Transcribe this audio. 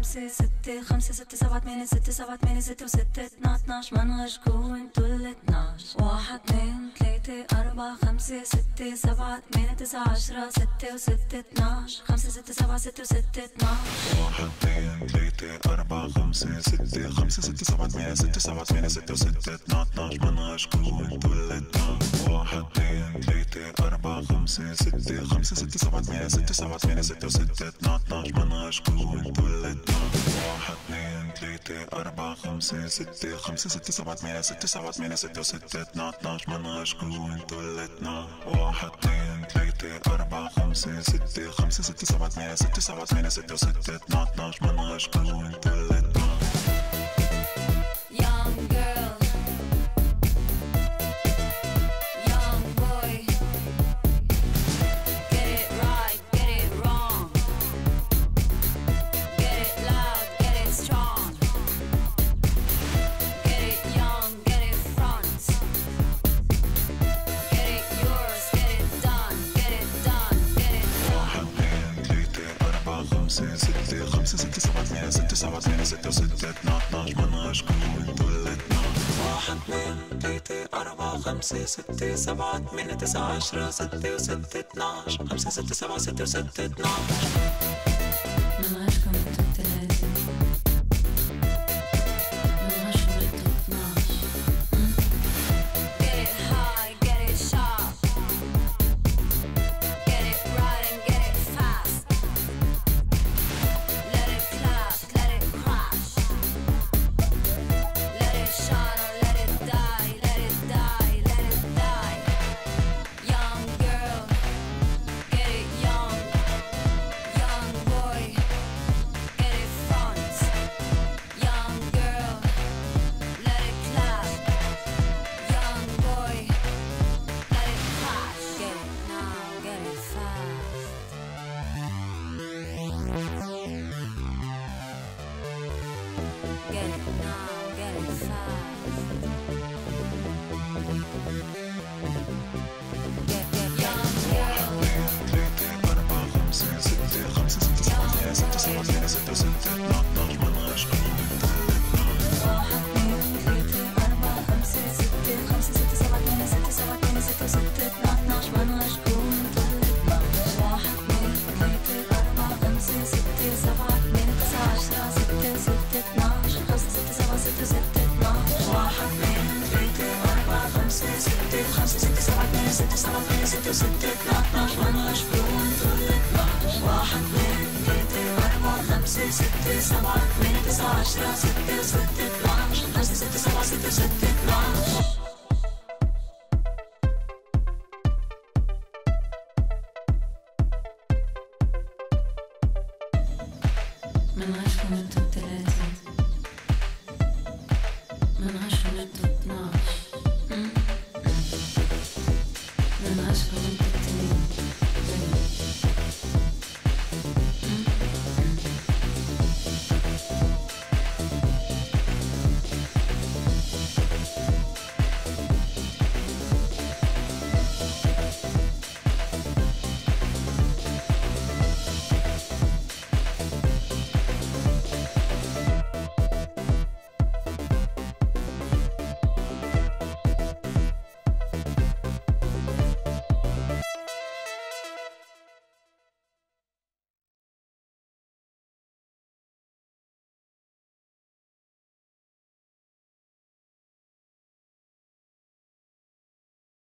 خمسة ستة خمسة ستة سبعة ثمانية ستة سبعة ثمانية ستة وستة اتناش منغشكوا انتو الاتناش. واحد اثنين ثلاثة أربعة خمسة ستة سبعة ثمانية تسعة عشرة ستة وستة اتناش. خمسة ستة سبعة ستة وستة اتناش. واحد اثنين ثلاثة أربعة خمسة ستة خمسة ستة سبعة ثمانية ستة سبعة ثمانية ستة وستة اتناش منغشكوا انتو الاتناش. واحد اثنين ثلاثة أربعة خمسة ستة خمسة ستة سبعة ثمانية ستة سبعة ثمانية ستة وستة اتناش منغشكوا انتو الاتناش. واحد اثنين ثلاثة أربعة خمسة ستة خمسة ستة سبعة ثمانية ستة سبعة ثمانية ستة وستة اتناش منغشكوا انتو الاتناش. واحد اثنين ثلاثة أربعة خمسة ستة خمسة ستة سبعة ثمانية ستة سبعة ثمانية ستة وستة اتناش منغشكوا انتو الاتناش. Young girl, young boy, get it right, get it wrong, get it loud, get it strong, get it young, get it front, get it yours, get it done, get it done, get it done. واحد اثنين ثلاثة أربعة خمسة ستة خمسة ستة سبعة ثمانية ستة سبعة ثمانية ستة وستة اتناش منغشكوا انتو الاتناش. واحد اثنين ثلاثة أربعة خمسة ستة سبعة ثمانية تسعة عشرة ستة وستة اتناش. خمسة ستة سبعة ستة وستة اتناش. منغشكوا انتو التلاتة منغشكوا انتو اتناش. Get it high, get it sharp, get it right and get it fast. Let it clap, let it crash, let it shine or let it die, let it die, let it die. Young girl, get it young, young boy, get it front, young girl, let it clap, young boy, let it crash. Get it now, get it fast. Get it now, get it fast. Get young girl, ثلاثة أربعة خمسة ستة خمسة ستة سبعة ثمانية ستة سبعة ثمانية ستة وستة اتناش منغشكوا انتو الاتناش. واحد اثنين ثلاثة أربعة خمسة ستة خمسة ستة سبعة ثمانية ستة سبعة ثمانية ستة وستة اتناش منغشكوا انتو الاتناش. واحد اثنين ثلاثة أربعة خمسة ستة سبعة ثمانية تسعة عشرة ستة وستة اتناش. خمسة ستة سبعة ستة وستة اتناش. واحد اثنين ثلاثة أربعة خمسة ستة خمسة ستة سبعة ثمانية ستة سبعة ثمانية ستة وستة اتناش منغشكوا انتو الاتناش. واحد اثنين ثلاثة أربعة خمسة ستة سبعة ثمانية تسعة عشرة ستة وستة اتناش. خمسة ستة سبعة ستة وستة اتناش. منغشكوا انتو التلاتة